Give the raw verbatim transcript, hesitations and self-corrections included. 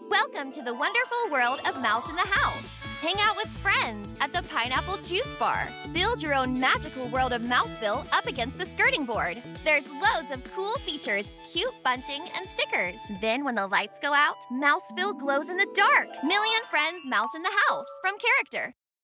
Welcome to the wonderful world of Mouse in the House. Hang out with friends at the Pineapple Juice Bar. Build your own magical world of Mouseville up against the skirting board. There's loads of cool features, cute bunting, and stickers. Then when the lights go out, Mouseville glows in the dark. Million Friends Mouse in the House from Character.